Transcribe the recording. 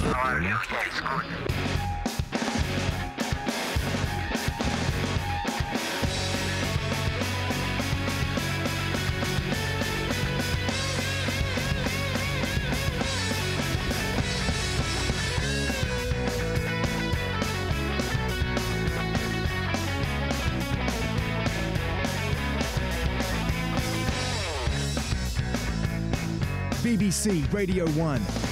How are you? Yeah, it's good. BBC Radio 1.